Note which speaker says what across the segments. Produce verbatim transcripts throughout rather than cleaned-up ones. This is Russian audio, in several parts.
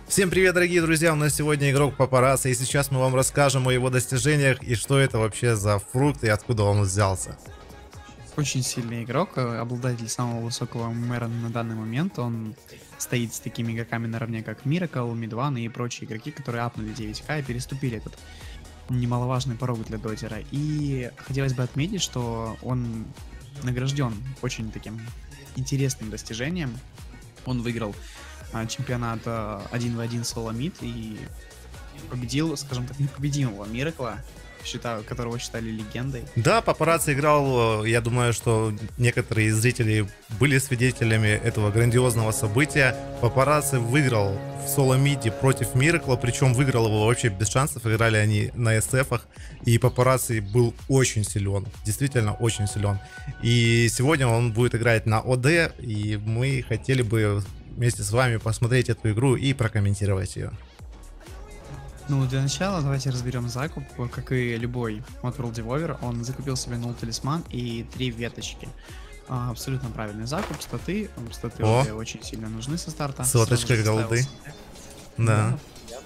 Speaker 1: Всем привет, дорогие друзья, у нас сегодня игрок Папарацци, и сейчас мы вам расскажем о его достижениях и что это вообще за фрукт и откуда он взялся.
Speaker 2: Очень сильный игрок, обладатель самого высокого мэра на данный момент. Он стоит с такими игроками наравне, как Miracle, Мидван и прочие игроки, которые апнули девять ка и переступили этот немаловажный порог для дозера. И хотелось бы отметить, что он награжден очень таким интересным достижением. Он выиграл а, чемпионат а, один в один соло мид и победил, скажем так, непобедимого Миракла, считаю, которого считали легендой.
Speaker 1: Да, Папарацци играл, я думаю, что некоторые зрители были свидетелями этого грандиозного события. Папарацци выиграл в соло-миде против Миракла, причем выиграл его вообще без шансов, играли они на эс-эфах, и Папарацци был очень силен, действительно очень силен. И сегодня он будет играть на ОД, и мы хотели бы вместе с вами посмотреть эту игру и прокомментировать ее.
Speaker 2: Ну, для начала давайте разберем закуп. Как и любой Oddworld Devolver, он закупил себе нул талисман и три веточки. А, абсолютно правильный закуп, статы. Статы очень сильно нужны со старта.
Speaker 1: Соточка голды. Да.
Speaker 2: да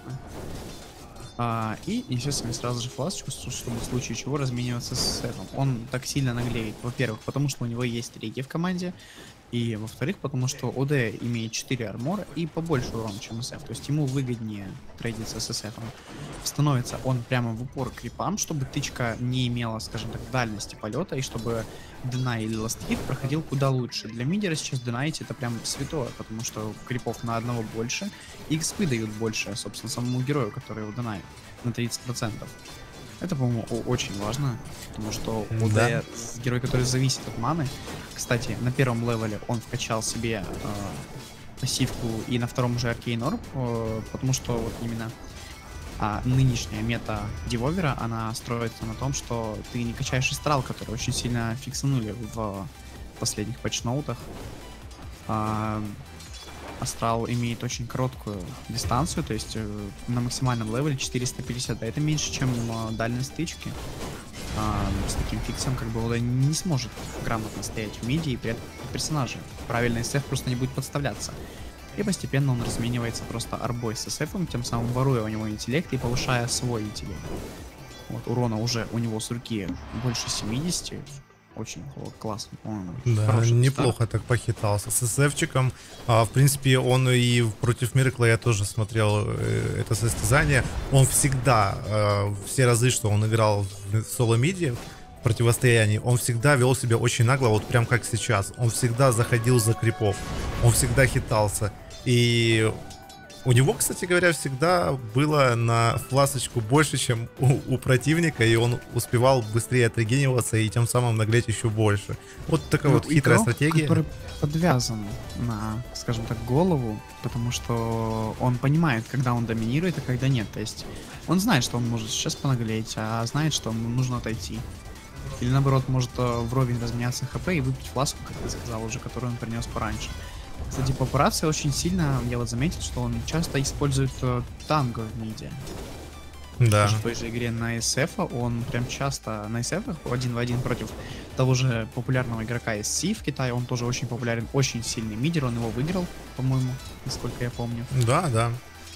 Speaker 2: а, и несет себе сразу же фласочку, чтобы в случае чего размениваться с сетом. Он так сильно наглеет, во-первых, потому что у него есть реги в команде. И, во-вторых, потому что ОД имеет четыре армора и побольше урона, чем эс эф. То есть ему выгоднее трейдиться с эс эф. Становится он прямо в упор к крипам, чтобы тычка не имела, скажем так, дальности полета, и чтобы динай или ластхит проходил куда лучше. Для мидера сейчас динайти это прям святое, потому что крипов на одного больше, и экспы дают больше, собственно, самому герою, который его динает, на тридцать процентов. Это, по-моему, очень важно, потому что ОД да. герой, который зависит от маны. Кстати, на первом левеле он вкачал себе э, пассивку и на втором уже Arcane Orb, э, потому что вот именно э, нынешняя мета Девовера, она строится на том, что ты не качаешь астрал, который очень сильно фиксанули в последних патчноутах. Э, Астрал имеет очень короткую дистанцию, то есть э, на максимальном левеле четыреста пятьдесят, а это меньше, чем э, дальность стычки. Э, с таким фиксом как бы он не сможет грамотно стоять в миде, и при этом персонажи правильный эс эф просто не будет подставляться. И постепенно он разменивается просто арбой с эс эфом, тем самым воруя у него интеллект и повышая свой интеллект. Вот, урона уже у него с руки больше семидесяти. Очень классно. Он
Speaker 1: да, неплохо старт. Так похитался с эс-эфчиком. А, в принципе, он и против Миракла я тоже смотрел э, это состязание. Он всегда, э, все разы, что он играл в соло-миде, в противостоянии, он всегда вел себя очень нагло, вот прям как сейчас. Он всегда заходил за крипов, он всегда хитался. И у него, кстати говоря, всегда было на фласочку больше, чем у, у противника, и он успевал быстрее отрегениваться и тем самым наглеть еще больше. Вот такая ну, вот хитрая игрок, стратегия.
Speaker 2: Который подвязан на, скажем так, голову, потому что он понимает, когда он доминирует, а когда нет. То есть он знает, что он может сейчас понаглеть, а знает, что ему нужно отойти. Или наоборот, может вровень разменяться хп и выпить фласку, как ты сказал уже, которую он принес пораньше. Кстати, Папарацци очень сильно, я вот заметил, что он часто использует э, танго в миде.
Speaker 1: Да.
Speaker 2: В той же игре на эс эф он прям часто на эс эф один в один против того же популярного игрока эс си в Китае. Он тоже очень популярен, очень сильный мидер, он его выиграл, по-моему, насколько я помню.
Speaker 1: Да, да.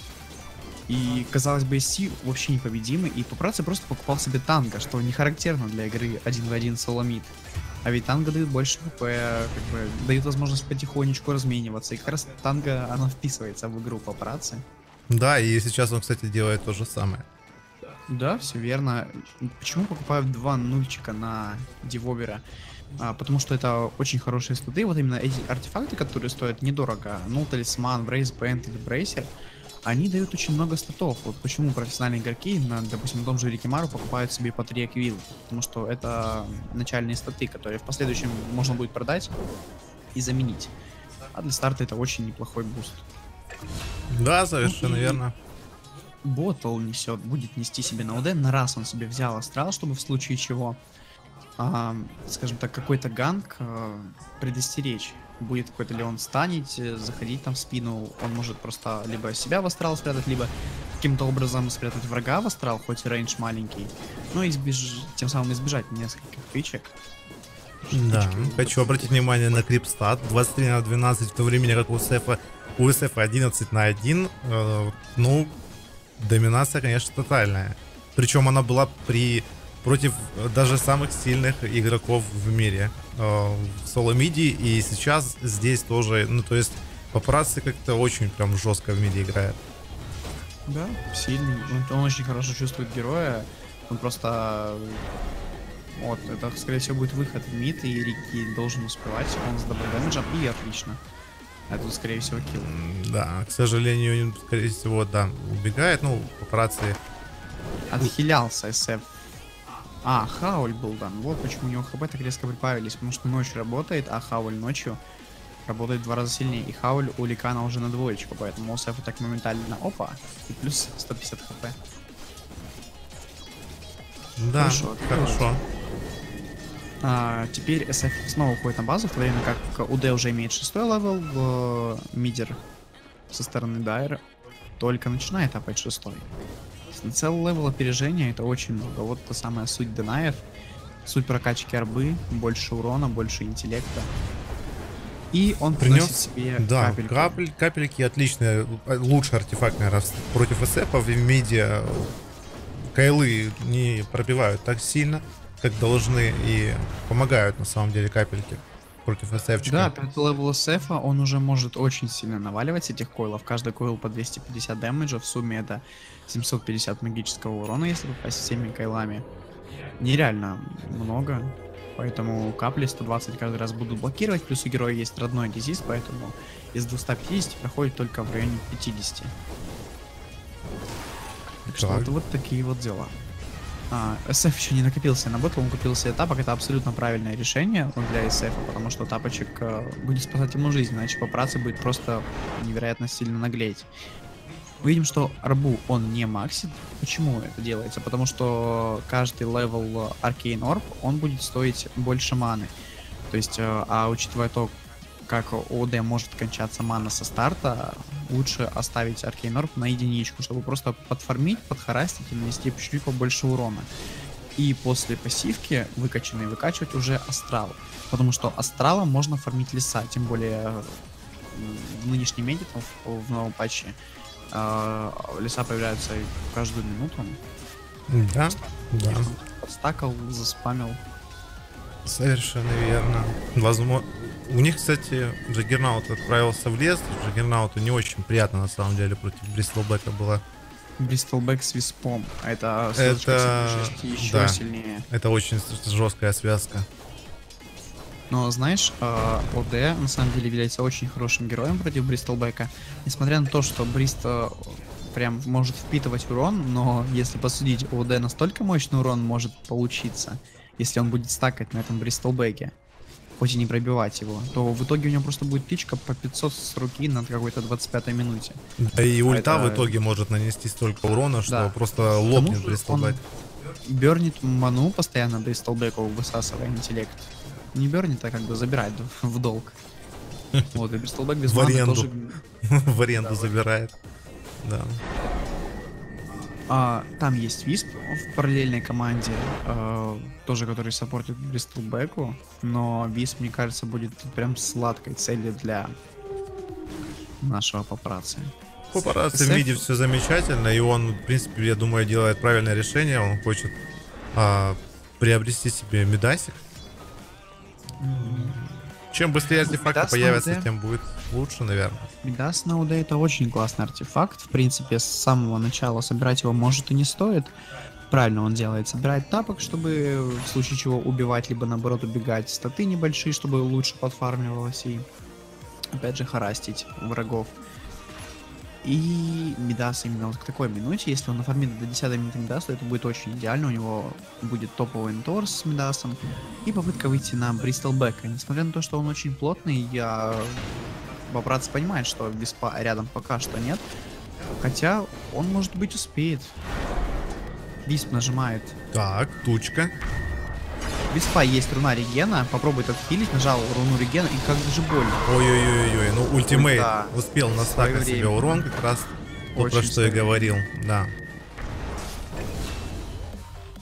Speaker 2: И, казалось бы, эс си вообще непобедимый, и Папарацци просто покупал себе танго, что не характерно для игры один в один соло-мид. А ведь танго дают больше хп, как бы дают возможность потихонечку размениваться. И как раз танго, она вписывается в игру Папарацци.
Speaker 1: Да, и сейчас он, кстати, делает то же самое.
Speaker 2: Да, все верно. Почему покупают два нульчика на Девовера? А, потому что это очень хорошие статы. Вот именно эти артефакты, которые стоят недорого, ну, талисман, брейс бэнд или брейсер, они дают очень много статов. Вот почему профессиональные игроки, на, допустим, на том же Рикимару покупают себе по три аквилла. Потому что это начальные статы, которые в последующем можно будет продать и заменить. А для старта это очень неплохой буст.
Speaker 1: Да, совершенно ну, верно.
Speaker 2: Ботл несет, будет нести себе на ОД. На раз он себе взял астрал, чтобы в случае чего, а, скажем так, какой-то ганг а, предостеречь. Будет какой-то ли он станет, заходить там в спину, он может просто либо себя в астрал спрятать, либо каким-то образом спрятать врага в астрал, хоть и рейндж маленький, но избеж... тем самым избежать нескольких тычек.
Speaker 1: Да, хочу обратить внимание на крипстат двадцать три на двенадцать, в то время как у Сефа У эс эф одиннадцать на один, э, ну, доминация, конечно, тотальная. Причем она была при против даже самых сильных игроков в мире э, в соло-миди, и сейчас здесь тоже, ну, то есть папарацци как-то очень прям жестко в миди играет.
Speaker 2: Да, сильный. Он, он очень хорошо чувствует героя. Он просто... Вот, это, скорее всего, будет выход в мид, и Рики должен успевать. Он с дабл дэмэджем, и отлично. А тут, скорее всего, килл.
Speaker 1: Да, к сожалению, скорее всего, да, убегает. Ну, папарацци...
Speaker 2: Отхилялся эс эф. А, Хауль был дан. Вот почему у него хп так резко прибавились. Потому что ночью работает, а Хауль ночью работает в два раза сильнее. И Хауль у Ликана уже на двоечку, поэтому у эс эф так моментально опа. И плюс сто пятьдесят хп.
Speaker 1: Да,
Speaker 2: хорошо.
Speaker 1: хорошо.
Speaker 2: А, теперь эс эф снова уходит на базу, в то время как УД уже имеет шестой левел, в мидер со стороны Дайра только начинает опять шестой. Целый левел опережения — это очень много. Вот та самая суть Денаев. Суть прокачки арбы, больше урона, больше интеллекта. И он принес себе
Speaker 1: да,
Speaker 2: капельку.
Speaker 1: Капель, капельки отличные, лучший артефакт, наверное, против эс эф в миде. Кайлы не пробивают так сильно, как должны, и помогают на самом деле капельки против эс эф-чика.
Speaker 2: Да, пятый левел эс эф, он уже может очень сильно наваливать с этих койлов. Каждый койл по двести пятьдесят дэмэджа, в сумме это семьсот пятьдесят магического урона, если попасть всеми кайлами. Нереально много, поэтому капли сто двадцать каждый раз будут блокировать, плюс у героя есть родной дизиз, поэтому из двухсот пятидесяти проходит только в районе пятидесяти. Так что вот, вот такие вот дела. А, эс эф еще не накопился на бот, он купил себе тапок, это абсолютно правильное решение для эс эф, потому что тапочек э, будет спасать ему жизнь, иначе папарацци будет просто невероятно сильно наглеть. Видим, что арбу он не максит. Почему это делается? Потому что каждый левел Arcane Orb, он будет стоить больше маны. То есть, э, а учитывая то, как у ОД может кончаться мана со старта, лучше оставить Arcane Orb на единичку, чтобы просто подфармить, подхарастить и нанести чуть-чуть побольше урона. И после пассивки выкачанной выкачивать уже астрал. Потому что астралом можно фармить леса, тем более в нынешнем меди, в новом патче, э, леса появляются каждую минуту.
Speaker 1: Да, да.
Speaker 2: Подстакал, заспамил.
Speaker 1: Совершенно верно. Возможно. У них, кстати, Джаггернаут отправился в лес. Джаггернауту не очень приятно, на самом деле, против Бристлбека было.
Speaker 2: Бристлбек с Виспом. Это,
Speaker 1: это...
Speaker 2: еще
Speaker 1: да.
Speaker 2: сильнее.
Speaker 1: Это очень жесткая связка.
Speaker 2: Но знаешь, ОД на самом деле является очень хорошим героем против Бристлбека. Несмотря на то, что Брист прям может впитывать урон, но если посудить, у ОД настолько мощный урон может получиться, если он будет стакать на этом Бристлбеке, хоть и не пробивать его, то в итоге у него просто будет тычка по пятьсот с руки на какой-то двадцать пятой минуте.
Speaker 1: Да и ульта
Speaker 2: это...
Speaker 1: в итоге может нанести столько урона, что
Speaker 2: да.
Speaker 1: просто лопнет Бристлбек.
Speaker 2: Бернит ману постоянно Бристлбеку, высасывая интеллект. Не бернит, а как бы забирает в долг. Вот, и Бристлбек без маны тоже...
Speaker 1: В аренду забирает. Да.
Speaker 2: А, там есть Висп в параллельной команде, э, тоже который саппортит Бристлбеку, но Висп, мне кажется, будет прям сладкой целью для нашего папарацци.
Speaker 1: Папарацци в миде все замечательно, и он, в принципе, я думаю, делает правильное решение. Он хочет а, приобрести себе медасик. Чем быстрее артефакты
Speaker 2: Мидас
Speaker 1: появятся, тем будет лучше, наверное.
Speaker 2: Мидас на УД это очень классный артефакт. В принципе, с самого начала собирать его может и не стоит. Правильно он делает. Собирает тапок, чтобы в случае чего убивать, либо наоборот убегать. Статы небольшие, чтобы лучше подфармливалось и опять же харастить врагов. И Мидас именно вот к такой минуте, если он нафармит до десятой минуты Мидаса, это будет очень идеально. У него будет топовый энторс с Мидасом и попытка выйти на Бристлбека. Несмотря на то, что он очень плотный, я... Папарацци понимает, что Виспа рядом пока что нет. Хотя он, может быть, успеет. Висп нажимает.
Speaker 1: Так, тучка.
Speaker 2: Виспа есть руна регена, попробует отхилить, нажал руну регена и как же больно.
Speaker 1: Ой-ой-ой, ну ультимейт
Speaker 2: да.
Speaker 1: успел настакать себе урон, как раз то, про что я говорил, да.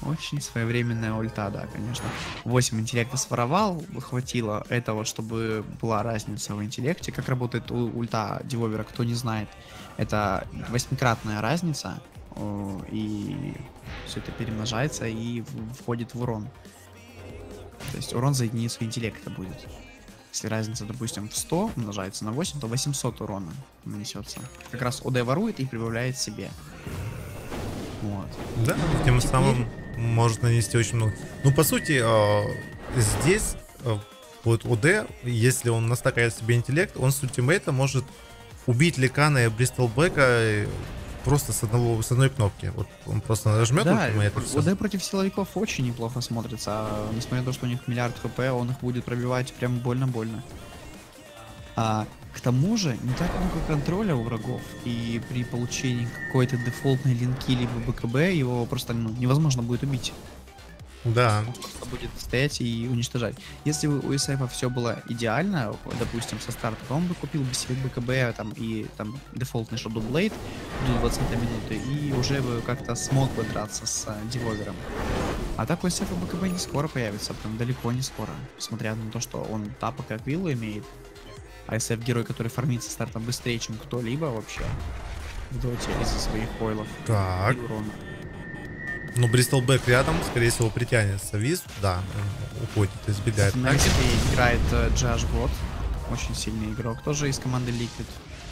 Speaker 2: Очень своевременная ульта, да, конечно. восемь интеллекта своровал, хватило этого, чтобы была разница в интеллекте. Как работает у- ульта Девовера, кто не знает. Это восьмикратная разница, о, и все это перемножается и в- входит в урон. То есть урон за единицу интеллекта будет. Если разница, допустим, в сто умножается на восемь, то восемьсот урона нанесется. Как раз ОД ворует и прибавляет себе. Вот.
Speaker 1: Да, тем
Speaker 2: Теперь-
Speaker 1: самым может нанести очень много. Ну, по сути, э, здесь э, вот ОД, если он настакает себе интеллект, он с ультимейта может убить Ликана и Бристлбека просто с, одного, с одной кнопки. Вот он просто нажмет
Speaker 2: Да,
Speaker 1: ультимейт и всё.
Speaker 2: ОД против силовиков очень неплохо смотрится. А несмотря на то, что у них миллиард хп, он их будет пробивать прям больно-больно. А к тому же, не так много контроля у врагов, и при получении какой-то дефолтной линки либо БКБ его просто ну, невозможно будет убить.
Speaker 1: Да,
Speaker 2: Просто будет стоять и уничтожать. Если бы у СФ все было идеально, допустим, со старта, то он бы купил бы себе БКБ там, и там дефолтный Shadow Blade до двадцатой минуты и уже бы как-то смог бы драться с а, Девовером. А так у СФ БКБ не скоро появится, прям далеко не скоро. Смотря на то, что он тапа как виллу имеет. А СФ герой, который фармится стартом быстрее, чем кто-либо вообще в доте из-за своих койлов
Speaker 1: так.
Speaker 2: и урона.
Speaker 1: Ну, Бристлбек рядом, скорее всего, притянется Виз. Да, он уходит, избегает.
Speaker 2: На Виспе играет э, Джаш Год, очень сильный игрок, тоже из команды Liquid.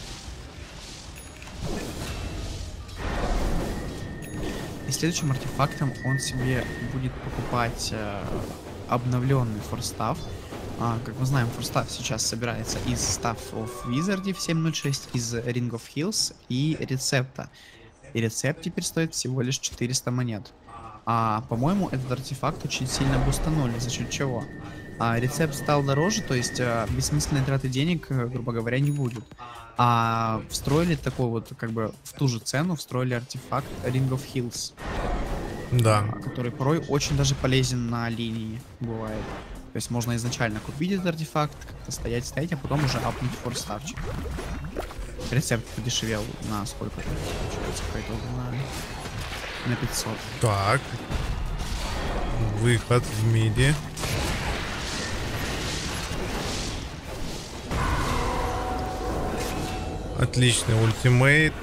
Speaker 2: И следующим артефактом он себе будет покупать э, обновленный форстав. А, как мы знаем, форстав сейчас собирается из Staff of Wizard в семь ноль шесть, из Ring of Hills и рецепта. И рецепт теперь стоит всего лишь четыреста монет. А, по-моему, этот артефакт очень сильно бустанули, за счет чего? А, рецепт стал дороже, то есть а, бессмысленной траты денег, э, грубо говоря, не будет. А встроили такой вот, как бы, в ту же цену встроили артефакт Ring of Hills,
Speaker 1: Да.
Speaker 2: а, который порой очень даже полезен на линии, бывает. То есть можно изначально купить этот артефакт, как-то стоять, стоять, а потом уже апнуть форставчик. Рецепт подешевел на сколько получается по итогу? На, на пятьсот.
Speaker 1: Так. Выход в миди. Отличный ультимейт.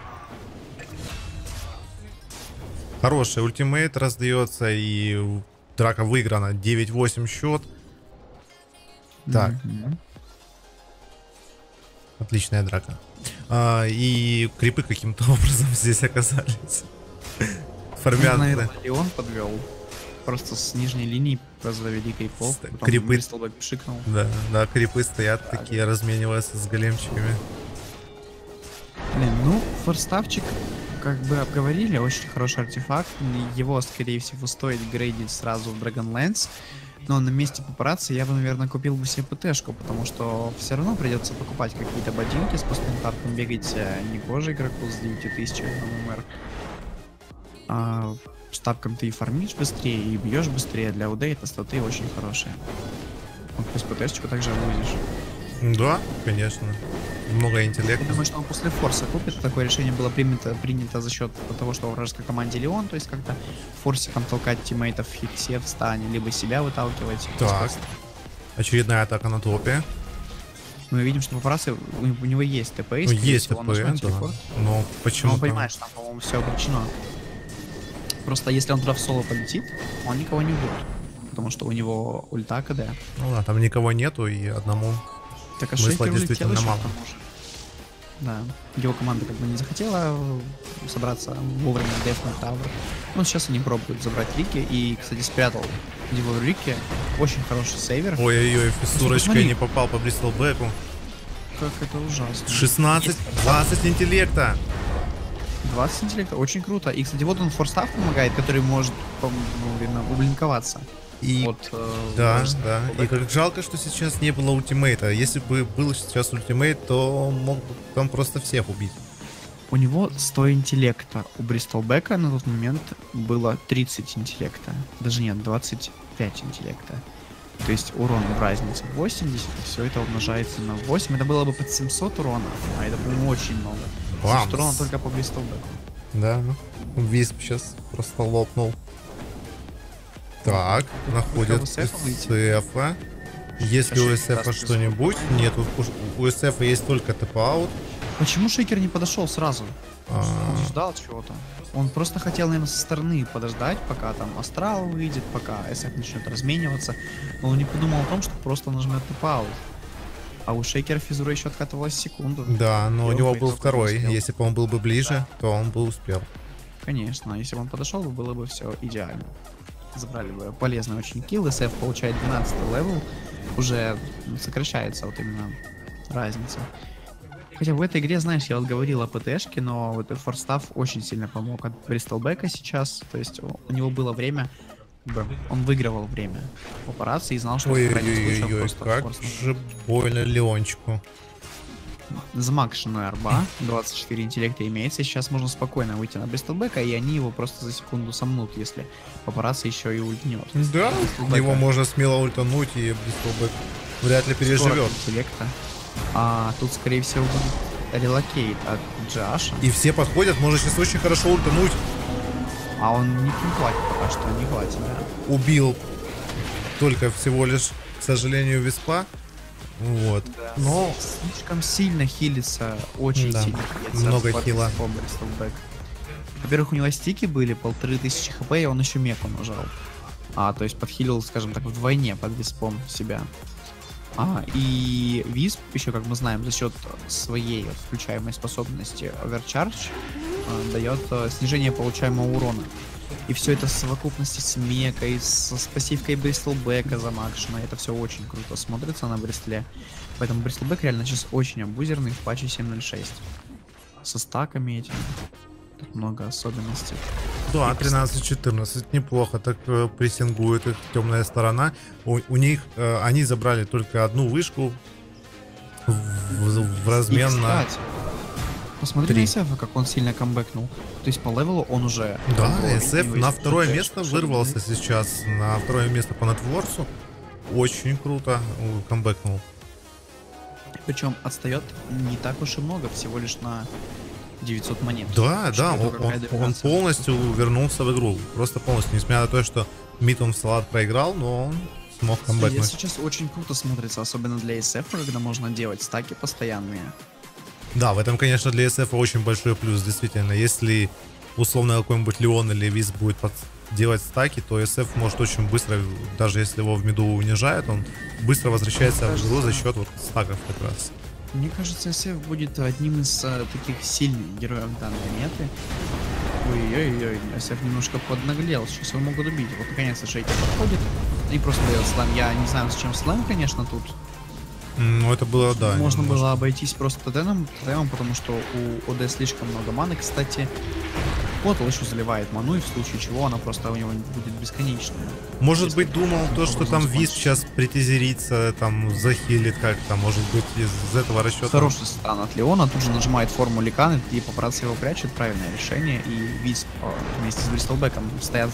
Speaker 1: Хороший ультимейт раздается, и драка выиграна. девять восемь счет. Так.
Speaker 2: Мгм.
Speaker 1: Отличная драка. А, и крипы каким-то образом здесь оказались. Формят.
Speaker 2: Наверное, Леон подвел. Просто с нижней линии развели крипов.
Speaker 1: С-
Speaker 2: Потом
Speaker 1: крипы.
Speaker 2: Бристлбэк пшикнул.
Speaker 1: Да, да, крипы стоят такие, размениваются с големчиками.
Speaker 2: Блин, ну, форставчик, как бы обговорили, очень хороший артефакт. Его, скорее всего, стоит грейдить сразу в Dragonlance. Но на месте папарацци я бы, наверное, купил бы себе ПТшку, потому что все равно придется покупать какие-то ботинки с пустым тапком, бегать э, не гоже игроку с девятью тысячами на ММР. А с тапком ты и фармишь быстрее, и бьешь быстрее. Для УД это статы очень хорошие. Вот плюс ПТшечку также вывозишь.
Speaker 1: Да, конечно. Много
Speaker 2: Я
Speaker 1: интеллекта.
Speaker 2: думаю, что он после форса купит. Такое решение было принято, принято за счет того, что у вражеской команде Леон, то есть как-то форсиком толкать тиммейтов в хиксе в стане, либо себя выталкивать.
Speaker 1: Так. Очередная атака на топе.
Speaker 2: Мы видим, что папарацци, у, у него есть ТП, и,
Speaker 1: Ну,
Speaker 2: скорее
Speaker 1: есть
Speaker 2: всего, он
Speaker 1: ТП,
Speaker 2: нажмет
Speaker 1: да.
Speaker 2: телепорт.
Speaker 1: Но
Speaker 2: Но
Speaker 1: почему
Speaker 2: он понимает, что там, по-моему, все обречено. Просто если он туда в соло полетит, он никого не убьет. Потому что у него ульта КД.
Speaker 1: Ну да, там никого нету, и одному.
Speaker 2: Так а
Speaker 1: Смысла
Speaker 2: Шейкер
Speaker 1: действительно
Speaker 2: улетел еще
Speaker 1: мало.
Speaker 2: к тому же. Да, его команда как бы не захотела собраться вовремя дефнуть тавр. Ну, сейчас они пробуют забрать Рики. И, кстати, спрятал его Рики. Очень хороший сейвер.
Speaker 1: Ой-ой-ой, фиссурочкой
Speaker 2: посмотри.
Speaker 1: не попал по Бристлбеку.
Speaker 2: Как это ужасно.
Speaker 1: шестнадцать, двадцать интеллекта.
Speaker 2: двадцать интеллекта, очень круто. И, кстати, вот он форстав помогает, который может, по- ну, видно, ублинковаться.
Speaker 1: И
Speaker 2: От, э,
Speaker 1: да,
Speaker 2: вражеского
Speaker 1: да. И
Speaker 2: фулбека.
Speaker 1: как жалко, что сейчас не было ультимейта. Если бы был сейчас ультимейт, то мог бы там просто всех убить.
Speaker 2: У него сто интеллекта. У Бристлбека на тот момент было тридцать интеллекта. Даже нет, двадцать пять интеллекта. То есть урон в разнице восемьдесят, и все это умножается на восемь. Это было бы под семьсот урона, а это, по-моему, очень много.
Speaker 1: Вау.
Speaker 2: семьсот урона только по Бристлбеку.
Speaker 1: Да, ну. Висп сейчас просто лопнул. Так, находят эсэфа. Если у эсэфа что-нибудь, нет, у эсэфа есть только тэп-аут.
Speaker 2: Почему Шейкер не подошел сразу?
Speaker 1: А.
Speaker 2: Он ждал чего-то. Он просто хотел, наверное, со стороны подождать, пока там Астрал выйдет, пока эсэф начнет размениваться. Но он не подумал о том, что просто нажмет тэп-аут. А у Шейкера физура еще откатывалась секунду.
Speaker 1: Да, но у него был второй. Если бы он был бы ближе,
Speaker 2: да.
Speaker 1: то он бы успел.
Speaker 2: Конечно, если бы он подошел, было бы все идеально. Забрали бы полезный очень килл. эсэф получает двенадцатый левел. Уже сокращается вот именно разница. Хотя в этой игре, знаешь, я вот говорил о ПТшке, но вот этот форстав очень сильно помог от Бристолбека сейчас. То есть у него было время, он выигрывал время в операции и знал, что в крайнем случае он просто
Speaker 1: как
Speaker 2: форснул.
Speaker 1: же больно Леончику.
Speaker 2: Замакшенная арба, двадцать четыре интеллекта имеется, сейчас можно спокойно выйти на Бристолбека, и они его просто за секунду сомнут, если папарацци еще и ультнет.
Speaker 1: Да, его можно смело ультануть, и Бристолбек вряд ли переживет.
Speaker 2: Интеллекта. А тут, скорее всего, будет релокейт от Джаша.
Speaker 1: И все подходят, можно сейчас очень хорошо ультануть.
Speaker 2: А он не, не хватит пока что, не хватит, да.
Speaker 1: Убил только всего лишь, к сожалению, Виспа. Вот.
Speaker 2: Да.
Speaker 1: Но
Speaker 2: слишком сильно хилится, очень
Speaker 1: да.
Speaker 2: сильно хилится.
Speaker 1: Много хила.
Speaker 2: Во-первых, у него стики были, полторы тысячи хп, и он еще меку нажал. А, то есть подхилил, скажем так, вдвойне под Виспом себя. А, и Висп еще, как мы знаем, за счет своей вот, включаемой способности Overcharge а, дает а, снижение получаемого урона. И все это в совокупности с мекой, с, с пассивкой Бристлбека замакшено. Это все очень круто смотрится на Бристле. Поэтому Бристлбек реально сейчас очень абузерный в патче семь ноль шесть. Со стаками этими. Тут много особенностей.
Speaker 1: Да, тринадцать четырнадцать, неплохо так э, прессингует их темная сторона. У, у них, э, они забрали только одну вышку в, в, в размен
Speaker 2: и,
Speaker 1: на...
Speaker 2: кстати, посмотри на эсэфа, как он сильно камбэкнул. То есть по левелу он уже...
Speaker 1: Да, эсэф на второе место вырвался сейчас. На второе место по нетворсу. Очень круто камбэкнул.
Speaker 2: Причем отстает не так уж и много, всего лишь на девятьсот монет.
Speaker 1: Да, да, он, он, он полностью вернулся в игру. Просто полностью. Несмотря на то, что мид он в салат проиграл, но он смог камбэкнуть.
Speaker 2: Сейчас очень круто смотрится, особенно для эсэфа, когда можно делать стаки постоянные.
Speaker 1: Да, в этом, конечно, для эсэфа очень большой плюс, действительно. Если условно какой-нибудь Леон или Виз будет под... делать стаки, то эсэф может очень быстро, даже если его в миду унижают, он быстро возвращается в игру за счет вот стаков как раз.
Speaker 2: Мне кажется, эсэф будет одним из а, таких сильных героев данной меты. Ой-ой-ой, эсэф немножко поднаглел, сейчас его могут убить. Вот наконец-то Шейкер подходит и просто дает слайм. Я не знаю, зачем слайм, конечно, тут.
Speaker 1: Ну, это было, да.
Speaker 2: Можно
Speaker 1: немножко.
Speaker 2: было обойтись просто тотемом, тотемом, потому что у ОД слишком много маны, кстати. Котл еще заливает ману, и в случае чего она просто у него будет бесконечная.
Speaker 1: Может
Speaker 2: Если
Speaker 1: быть, думал то, что там Виз сейчас притизерится, там захилит как-то, может быть, из этого расчета.
Speaker 2: Хороший стан от Леона, тут же нажимает форму Ликан, и папарацци его прячет, правильное решение, и Виз вместе с Бристлбеком стоят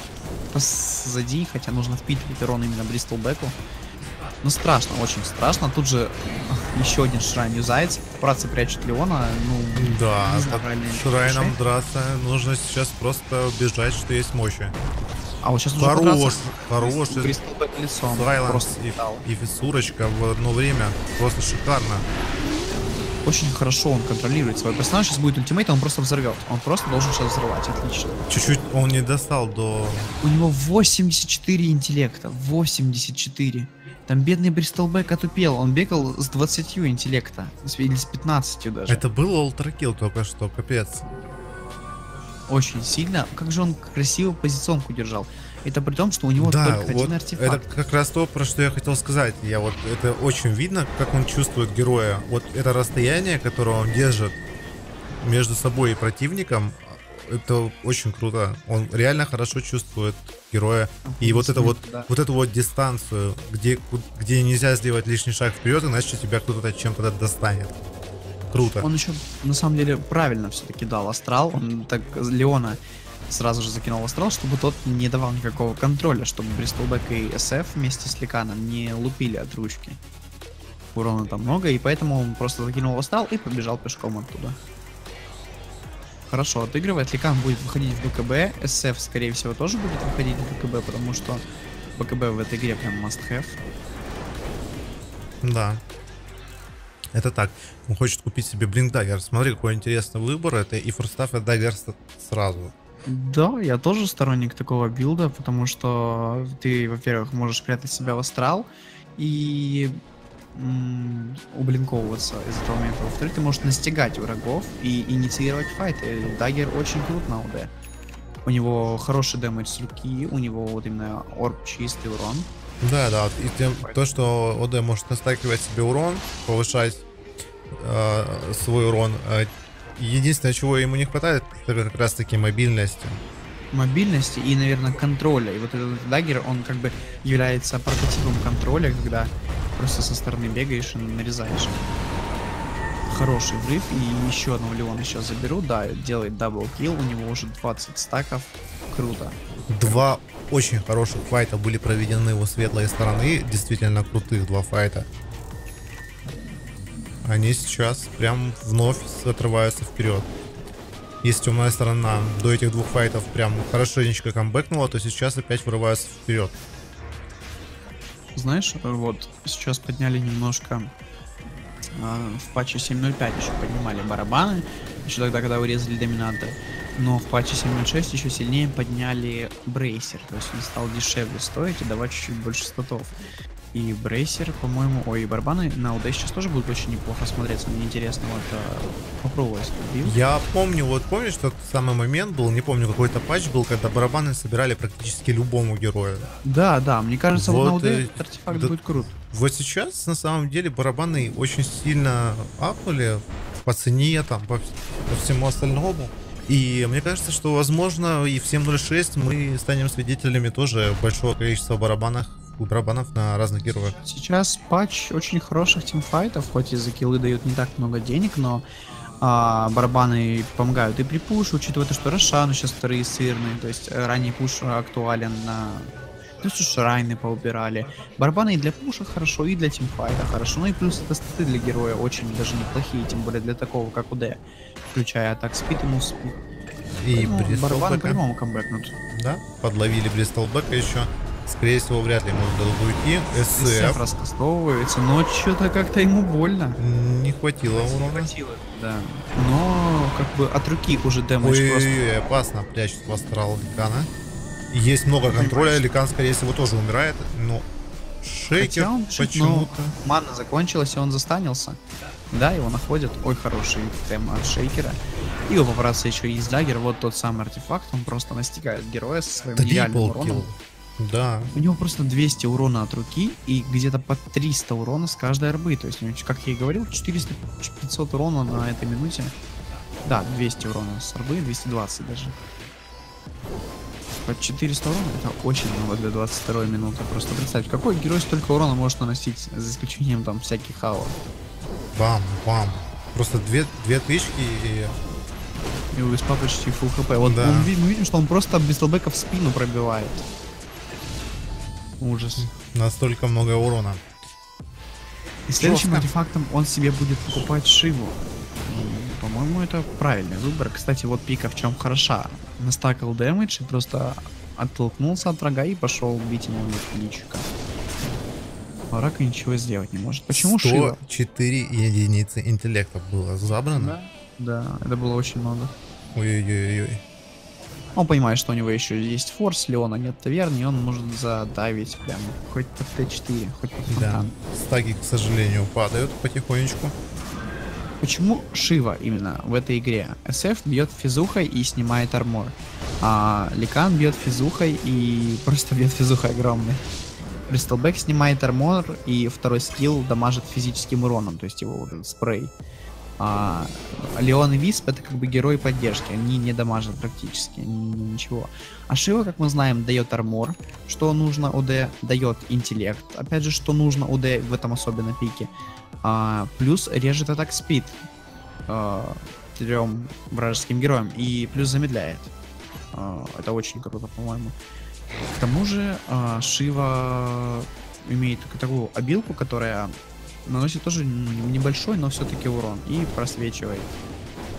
Speaker 2: позади, хотя нужно впитывать урон именно Бристлбеку. Ну страшно, очень страшно. Тут же еще один шрайн юзается. Папарацци прячет Леона. Ну,
Speaker 1: да,
Speaker 2: знаю,
Speaker 1: с шрайном драться нужно сейчас просто бежать, что есть мощи.
Speaker 2: А вот сейчас
Speaker 1: хорош, хорош.
Speaker 2: Бристлбек лицом.
Speaker 1: Сайленс и, и фиссурочка в одно время. Просто шикарно.
Speaker 2: Очень хорошо он контролирует свой персонаж. Сейчас будет ультимейт, он просто взорвет. Он просто должен сейчас взрывать. Отлично.
Speaker 1: Чуть-чуть он не достал до...
Speaker 2: У него восемьдесят четыре интеллекта. восемьдесят четыре. Там бедный Бристлбек отупел. Он бегал с двадцатью интеллекта. Или с пятнадцатью даже.
Speaker 1: Это был ультракилл только что, капец.
Speaker 2: Очень сильно. Как же он красиво позиционку держал. Это при том, что у него
Speaker 1: да,
Speaker 2: только
Speaker 1: вот
Speaker 2: один артефакт.
Speaker 1: Это как раз то, про что я хотел сказать. Я вот это очень видно, как он чувствует героя. Вот это расстояние, которое он держит между собой и противником, это очень круто. Он реально хорошо чувствует героя. И вот это вот, да. вот эту вот дистанцию, где, где нельзя сделать лишний шаг вперед, иначе тебя кто-то чем-то достанет. Круто.
Speaker 2: Он еще на самом деле правильно все-таки дал астрал. Он так Леона сразу же закинул астрал, чтобы тот не давал никакого контроля, чтобы Бристлбек и эсэф вместе с Ликаном не лупили от ручки. Урона там много, и поэтому он просто закинул астрал и побежал пешком оттуда. хорошо отыгрывает. Ликан будет выходить в БКБ. СФ, скорее всего, тоже будет выходить в БКБ, потому что БКБ в этой игре прям must have.
Speaker 1: Да. Это так. Он хочет купить себе Blink Dagger. Смотри, какой интересный выбор. Это и Форстаф, и Dagger сразу.
Speaker 2: Да, я тоже сторонник такого билда, потому что ты, во-первых, можешь прятать себя в астрал и м-ублинковываться из этого момента. Во-вторых, ты можешь настигать врагов и инициировать файты. Даггер очень крут на ОД. У него хороший дэмэдж с руки, у него вот именно орб чистый урон.
Speaker 1: Да, да. И тем, то, что ОД может настакивать себе урон, повышать э, свой урон. Э, единственное, чего ему не хватает, это как раз таки мобильности.
Speaker 2: Мобильности и, наверное, контроля. И вот этот даггер, он как бы является прототипом контроля, когда просто со стороны бегаешь и нарезаешь. Хороший взрыв. И еще одного Леона сейчас заберу. Да, делает даблкилл. У него уже двадцать стаков. Круто.
Speaker 1: Два очень хороших файта были проведены у светлой стороны. Действительно крутых два файта. Они сейчас прям вновь отрываются вперед. Если темная сторона до этих двух файтов прям хорошенечко камбэкнула, то сейчас опять вырываются вперед.
Speaker 2: Знаешь, вот сейчас подняли немножко э, в патче семь ноль пять еще поднимали барабаны, еще тогда, когда урезали доминанты. Но в патче семь ноль шесть еще сильнее подняли брейсер, то есть он стал дешевле стоить и давать чуть-чуть больше статов. И брейсер, по-моему, ой, и барабаны на ОД сейчас тоже будут очень неплохо смотреться. Мне интересно вот а, попробовать.
Speaker 1: Я помню, вот помнишь, тот самый момент был, не помню, какой-то патч был, когда барабаны собирали практически любому герою.
Speaker 2: Да, да, мне кажется, вот, вот на ОД
Speaker 1: э,
Speaker 2: артефакт
Speaker 1: да,
Speaker 2: будет крут.
Speaker 1: Вот сейчас, на самом деле, барабаны очень сильно апнули по цене, там, по, по всему остальному. И мне кажется, что, возможно, и в семь ноль шесть мы станем свидетелями тоже большого количества барабанов, барабанов на разных героях.
Speaker 2: Сейчас патч очень хороших тимфайтов, хоть и за киллы дают не так много денег, но а, барабаны помогают и при пуше, учитывая то, что Рошану сейчас вторые сырные, то есть ранний пуш актуален на... Плюс шрайны поубирали. Барабаны и для пуша хорошо, и для тимфайта хорошо. Ну и плюс это статы для героя очень даже неплохие, тем более для такого, как УД. Включая атак спид ему спид.
Speaker 1: И
Speaker 2: ну, барабаны по-любому камбэкнут.
Speaker 1: Да, подловили Бристолбека еще. Скорее всего, вряд ли может дадут уйти. СФ
Speaker 2: раскастовывается, но что-то как-то ему больно.
Speaker 1: Не хватило урона.
Speaker 2: Не хватило, да. Но как бы от руки уже дэмэдж просто...
Speaker 1: Ой-ой-ой, опасно прячет в астрал Ликана. Есть много контроля, Ликан, скорее всего, тоже умирает, но шейкер почему-то...
Speaker 2: Мана закончилась, и он застанился. Да, его находят. Ой, хороший тем от шейкера. И у папарацци еще есть даггер, вот тот самый артефакт, он просто настигает героя со своим нереальным уроном.
Speaker 1: Да.
Speaker 2: У него просто двести урона от руки и где-то по триста урона с каждой арбы. То есть, как я и говорил, четыреста-пятьсот урона на этой минуте. Да, двести урона с арбы, двести двадцать даже. Под четыреста урона это очень много для двадцать второй минуты. Просто представь, какой герой столько урона может наносить, за исключением там всяких хавов.
Speaker 1: Бам, бам. Просто две, две тычки и...
Speaker 2: И у Виспа почти фулл хп. Вот да. он, мы видим, что он просто Бристолбека в спину пробивает. Ужас.
Speaker 1: Настолько много урона.
Speaker 2: И следующим Жестко. артефактом он себе будет покупать Шиву. По-моему, это правильный выбор. Кстати, вот пика в чем хороша. Настакал дэмэдж и просто оттолкнулся от врага и пошел бить ему в личика. Враг ничего сделать не может. Почему Шива?
Speaker 1: сто четыре единицы интеллекта было забрано.
Speaker 2: Да, да, это было очень много.
Speaker 1: Ой-ой-ой-ой.
Speaker 2: Он понимает, что у него еще есть форс, Леона нет таверни, и он может задавить прям хоть по Т четыре, хоть по фонтан.
Speaker 1: Да, стаги, к сожалению, падают потихонечку.
Speaker 2: Почему Шива именно в этой игре? СФ бьет физухой и снимает армор, а Ликан бьет физухой и просто бьет физухой огромный. Бристолбек снимает армор и второй скилл дамажит физическим уроном, то есть его вот этот спрей. А Леон и Висп это как бы герои поддержки, они не дамажат практически ничего. А Шива, как мы знаем, дает армор, что нужно ОД, дает интеллект, опять же, что нужно ОД в этом особенно пике. А, плюс режет атак спид а, трем вражеским героям и плюс замедляет. А, это очень круто, по-моему. К тому же а, Шива имеет такую обилку, которая наносит тоже ну, небольшой, но все-таки урон и просвечивает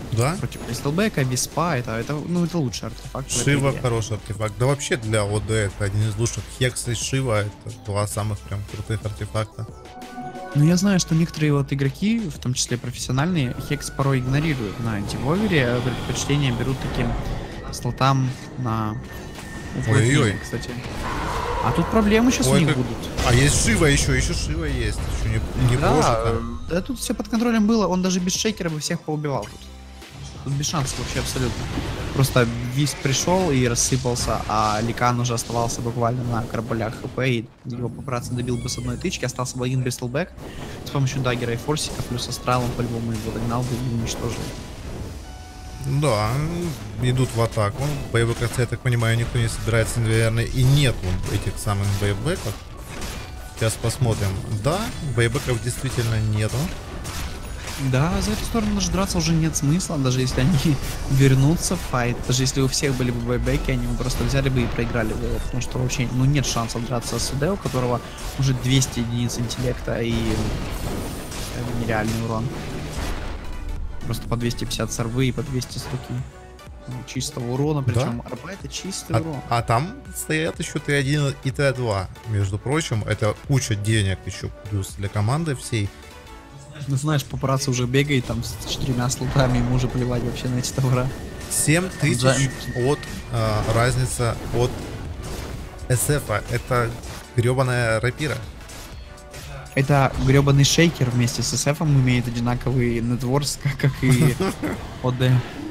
Speaker 1: Да?
Speaker 2: Против Кристалбека, Виспа, это, это, ну, это лучший артефакт. в этой
Speaker 1: Шива
Speaker 2: игре.
Speaker 1: хороший артефакт. Да вообще для ОД это один из лучших. Хекс и Шива это два самых прям крутых артефакта.
Speaker 2: Ну, я знаю, что некоторые вот игроки, в том числе профессиональные, Хекс порой игнорируют на антивовере, а предпочтение берут таким слотам на уплотнение,
Speaker 1: Ой-ой-ой.
Speaker 2: кстати. А тут проблемы сейчас у
Speaker 1: Ой,
Speaker 2: них
Speaker 1: как-
Speaker 2: будут.
Speaker 1: А есть Шива еще, еще Шива есть. Еще не, не
Speaker 2: Да,
Speaker 1: прожито.
Speaker 2: да, тут все под контролем было, он даже без шейкера бы всех поубивал тут. Тут без шансов вообще абсолютно. Просто Вис пришел и рассыпался, а Ликан уже оставался буквально на карболях хп, и его попраться добил бы с одной тычки, остался бы один Бристлбэк с помощью даггера и форсика, плюс астралом по-любому его догнал бы и уничтожил.
Speaker 1: Да, идут в атаку. Боевых, я так понимаю, никто не собирается, наверное, и нету этих самых боебеков. Сейчас посмотрим. Да, боебеков действительно нету.
Speaker 2: Да, за эту сторону даже драться уже нет смысла, даже если они вернутся в файт, даже если у всех были бы байбеки, они бы просто взяли бы и проиграли бы его, потому что вообще, ну, нет шансов драться с СД, у которого уже двести единиц интеллекта и э, нереальный урон. Просто по двести пятьдесят с арвы и по двести с руки. Ну, чистого урона, причем арба это чистый
Speaker 1: А,
Speaker 2: урон.
Speaker 1: а там стоят еще Т один и Т два. Между прочим, это куча денег еще плюс для команды всей.
Speaker 2: Ну, знаешь, папарацци уже бегает там с четырьмя слотами, ему уже плевать вообще на эти товара.
Speaker 1: семь тысяч
Speaker 2: Да.
Speaker 1: от а, разница от СФ. Это гребаная рапира.
Speaker 2: Это гребаный шейкер вместе с эсэфом имеет одинаковый нетворс, как, как и ОД.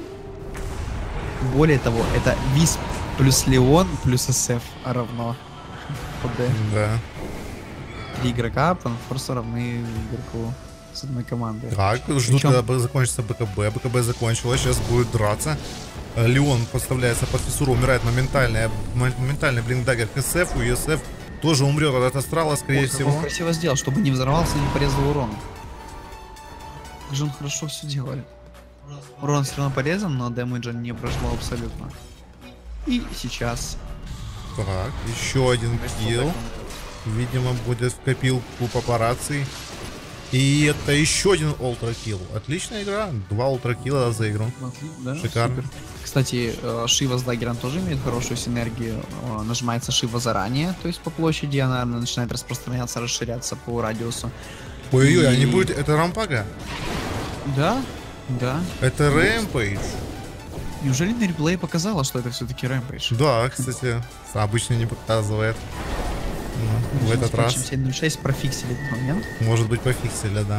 Speaker 2: Более того, это Висп плюс Леон плюс эсэф равно ОД.
Speaker 1: Да.
Speaker 2: Три игрока, Панфорса равны игроку с одной команды.
Speaker 1: Так, ждут,
Speaker 2: Причем-
Speaker 1: когда б- закончится БКБ. БКБ закончилось, сейчас будет драться. Э, Леон подставляется под фиссуру, умирает моментально. м- Моментальный блинкдаггер к СФ, и СФ тоже умрет от астрала, скорее
Speaker 2: Ой, как
Speaker 1: всего.
Speaker 2: он красиво сделал, чтобы не взорвался и не порезал урон. Как же он хорошо все делает. Урон все равно порезан, но дэмэджа не прошло абсолютно. И сейчас...
Speaker 1: Так, еще один килл. Видимо, будет в копилку папарацци. И это еще один ультракилл. Отличная игра. Два ультракилла за игру.
Speaker 2: Да,
Speaker 1: Шикарно.
Speaker 2: супер. Кстати, э, Шива с даггером тоже имеет хорошую синергию. Э, Нажимается Шива заранее, то есть по площади она начинает распространяться, расширяться по радиусу.
Speaker 1: Ой-ой, а не
Speaker 2: И-
Speaker 1: будет... Это рампага?
Speaker 2: Да, да.
Speaker 1: Это рэмпейдж.
Speaker 2: Неужели на реплее показала, что это все-таки рэмпейдж?
Speaker 1: Да, кстати, обычно не показывает. Ну, в этот раз.
Speaker 2: семь ноль шесть профиксили этот момент.
Speaker 1: Может быть, пофиксили, да.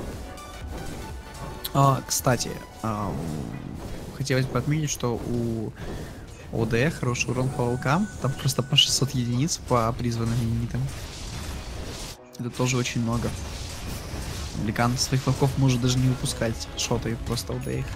Speaker 2: А, кстати, а, хотелось бы отметить, что у ОД хороший урон по волкам. Там просто по шестьсот единиц по призванным юнитам. Это тоже очень много. Ликан своих волков может даже не выпускать. Шотает просто ОД их.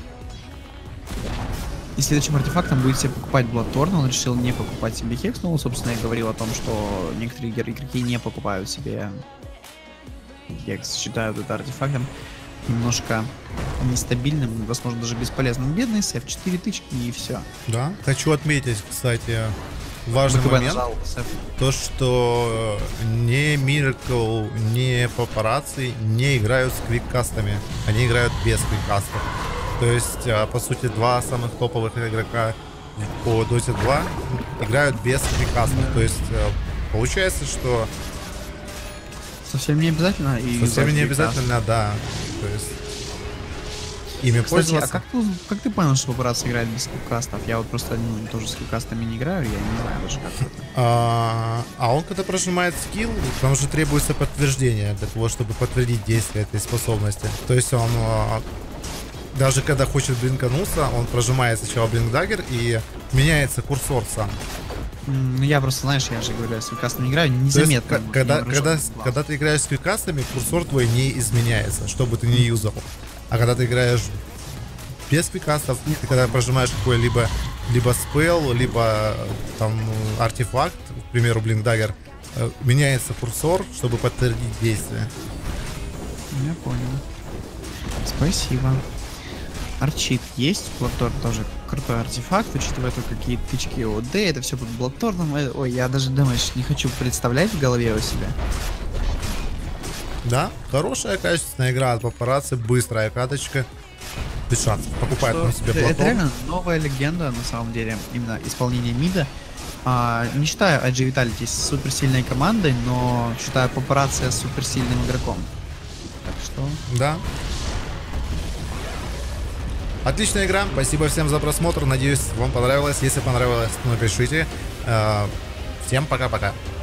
Speaker 2: И следующим артефактом будет себе покупать Bloodthorn. Он решил не покупать себе Хекс. Ну, собственно, я говорил о том, что некоторые игр- игроки не покупают себе Хекс. Считают это артефактом немножко нестабильным, возможно, даже бесполезным. Бедный Сэф, четыре тычки и все.
Speaker 1: Да. Хочу отметить, кстати, важный
Speaker 2: БКБ
Speaker 1: момент.
Speaker 2: нажал, Сэф.
Speaker 1: То, что ни Miracle, ни Папарацци не играют с квиккастами. Они играют без квиккастов. То есть, а, по сути, два самых топовых игрока по Доте два играют без квиккастов. То есть, а, получается, что
Speaker 2: Совсем не обязательно. И
Speaker 1: совсем
Speaker 2: юзать
Speaker 1: не
Speaker 2: Квиккаст.
Speaker 1: обязательно, да. То есть, ими
Speaker 2: Кстати, а
Speaker 1: пользоваться.
Speaker 2: как ты, как ты понял, что Папарацци играет без квиккастов? Я вот просто ну, тоже с квиккастами не играю, я не знаю даже как это.
Speaker 1: А, а он когда прожимает скилл, там же требуется подтверждение для того, чтобы подтвердить действие этой способности. То есть он а, даже когда хочет блинкануться, он прожимает сначала блинкдаггер и меняется курсор сам.
Speaker 2: М, Ну я просто, знаешь, я же говорю, я с квиккастом не играю,
Speaker 1: То есть,
Speaker 2: незаметно.
Speaker 1: к- когда,
Speaker 2: не
Speaker 1: когда,
Speaker 2: вражёный глаз.
Speaker 1: когда ты играешь с квиккастами, курсор твой не изменяется, что бы ты ни юзал. А когда ты играешь без квиккастов, ты когда прожимаешь какой-либо либо спел, либо там артефакт, к примеру, блинкдаггер, э, меняется курсор, чтобы подтвердить действие.
Speaker 2: Я понял. Спасибо. Арчит есть, Bloodthorn тоже крутой артефакт, учитывая то, какие тычки ОД, это все под Bloodthorn. Э, Ой, я даже думаешь, не хочу представлять в голове у себя.
Speaker 1: Да, хорошая качественная игра от Папарацци, быстрая каточка. без шансов. Покупает
Speaker 2: Что
Speaker 1: он себе
Speaker 2: это, это
Speaker 1: платон.
Speaker 2: реально новая легенда, на самом деле, именно исполнение мида. А, не считаю ай джи Vitality суперсильной командой, но считаю Папарацци суперсильным игроком. Так что...
Speaker 1: Да. Отличная игра. Спасибо всем за просмотр. Надеюсь, вам понравилось. Если понравилось, напишите. Всем пока-пока.